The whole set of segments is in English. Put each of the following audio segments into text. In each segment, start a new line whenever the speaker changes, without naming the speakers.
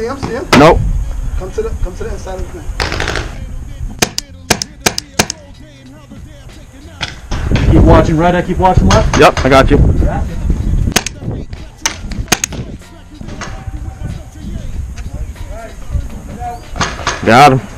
see him? See him?
Nope.
Come to the inside of the thing.
Keep watching right, I keep watching left?
Yep, I got you. Got him.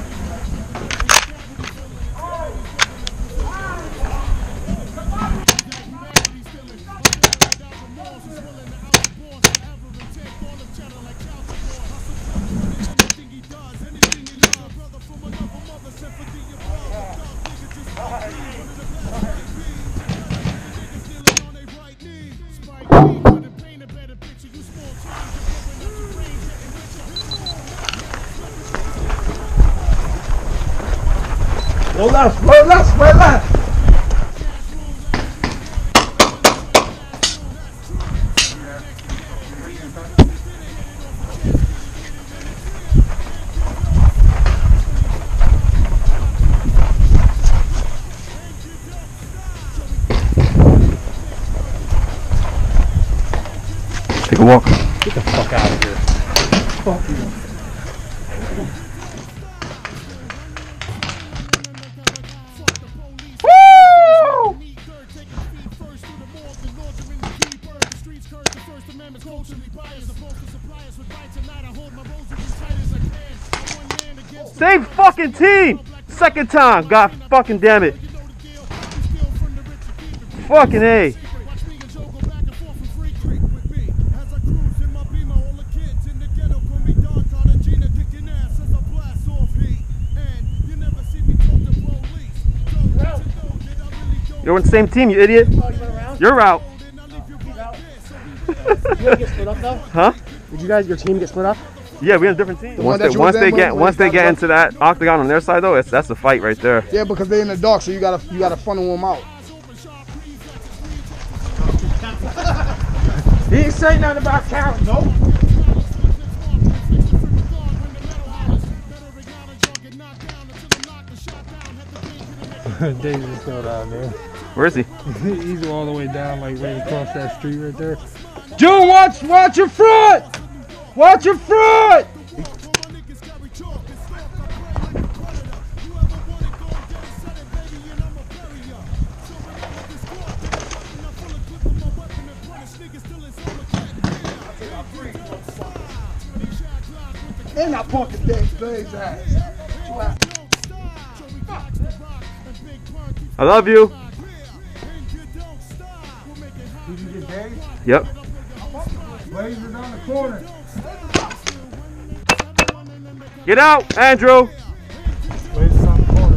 Roll left, roll left, roll left.
Take a walk.
Get the fuck out of here.
Fuck you.
Same fucking team! Second time, god fucking damn it. Fucking A. You're on the same team, you idiot. You're out.
You guys get split up though?
Huh?
Did you guys, your team get split up?
Yeah, we have different teams.
one
Once
that
they get into that octagon on their side though, that's a fight right there.
Yeah, because they're in the dark, so you gotta funnel them out.
He ain't saying nothing about count. Nope.
Daze is still down there.
Where is he?
He's all the way down, like right across that street right there. June, watch your front! Watch your front!
And I punked the Daze ass.
I love you.
Did you get Daze?
Yep.
Blaze is on the corner.
Get out, Andrew.
Blaze is on the corner.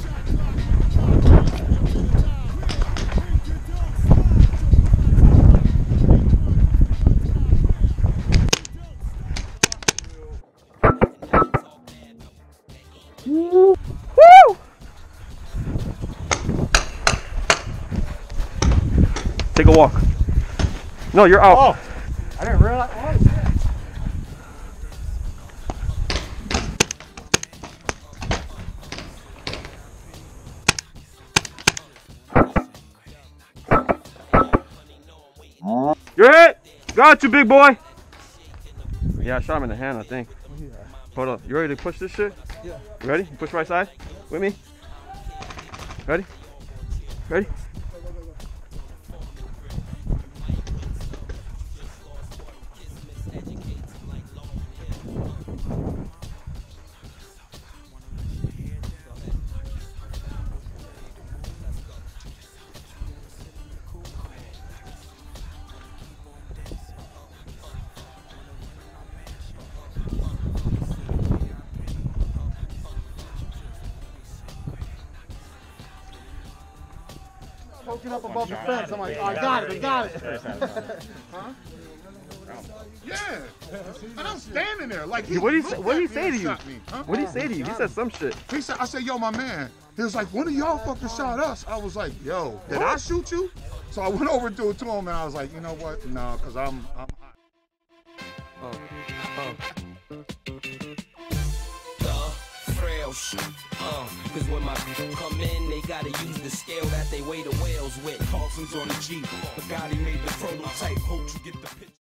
Woo! Take a walk. No, you're out.
Oh, I didn't realize. Oh, shit.
You're hit. Got you, big boy. Yeah, I shot him in the hand, I think.
Yeah.
Hold up. You ready to push this shit?
Yeah.
You ready? Push right side. With me. Ready? Ready?
Poking up above the fence. I'm like, oh, I got it, I got it. Huh?
Yeah, and I'm standing there like.
What did he say to you?
Huh?
What did he say to you? He said some shit.
He said, I said, yo, my man. He was like, one of y'all fucking shot us. I was like, yo, did I shoot you? So I went over to him and I was like, you know what? No, because I'm hot.
Cause when my come in, they gotta use the scale that they weigh the whales with. Carlson's on the Jeep, Bugatti made the prototype. Hope you get the picture.